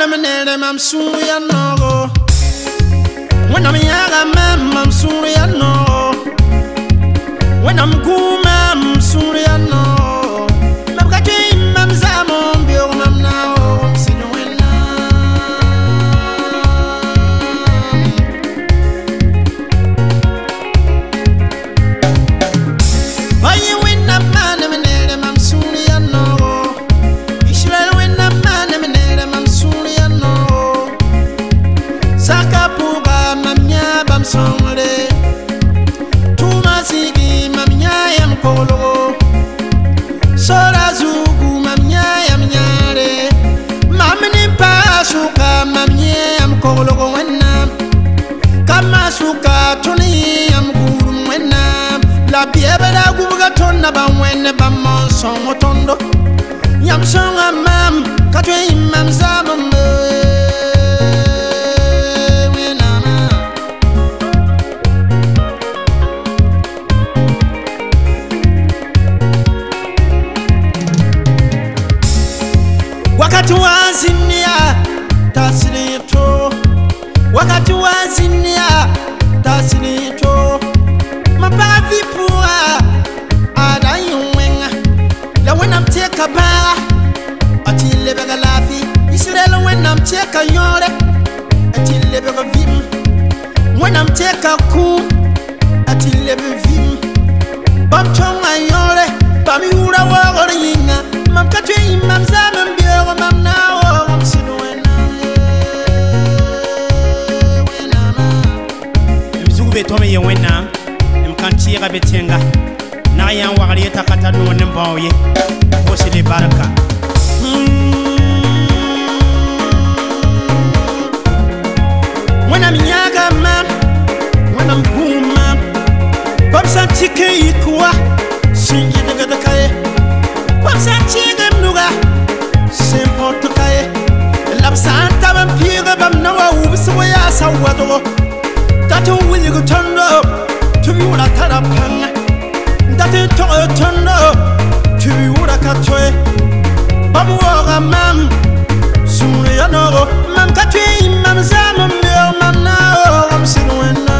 menere mam suya no. When I'm young, mam suya no. When I'm cool, mam suya no. Mam kaji mam zamon bio mam now. Sinuena. Why you win a man menere mam suya no. Israel win a man menere mam suya no. Saka puga mamnya bam songre. Tumasigi mamnya yam kolo. Sora zugu mamnya yam nyare. Mamni pasuka mamnya yam kolo wenna. Kama suka toni yam guru wenna. La biebera gubuga tonna ba wenne ba monsong otondo. Yam songa mam katwe imam zamambe. Wakati wa zinia tasilito. Wakati wa zinia tasilito. Mapavi pua adayunwenga. La when I'm take a bar until lebega lafi. Israel when I'm take a yore until lebega vim. When I'm take a coup until lebega vim. Bam chonga yore bami hura wa yinga. Mam katwe imam zaman biyo mam now am sinuena. Mzugu betome ye wena. Mkantira betenga. Na yan wagari takata no nembaoye. Osile baraka. When I'm yaga mam, when I'm boom mam. Babsa chike ikwa, singi daga kaye. Babsa chike mnuga, simple kaye. Labsa tabam pira bam nawa ubiswaya sawado. Tatu will you turn up to be what I cut up hang. That it turn up to be what I cut away. Babu mam, soon you know, mam katri, mam zaman, mam now, I'm sinuena.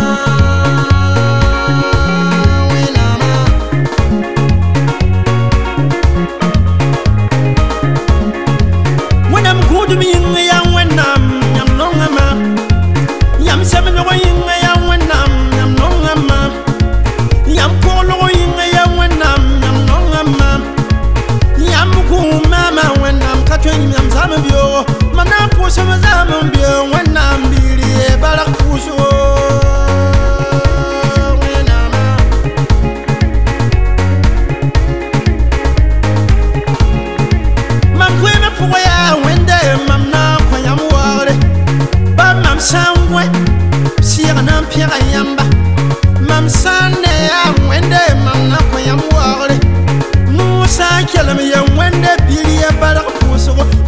When I'm good to me in the young when I'm long a man. Yam seven away in the young when I'm long a man. Yam call away in the young when I'm long a man. Yam cool mama when I'm cutting yam zamabio. Mana push him a zamabio when I'm really a balakuso. Mam women for where when they mam now when I'm worried. But mam somewhere, see an ampere yamba. Mam Sunday, when they mam now when I'm worried. Musa kill me when they be a balakuso.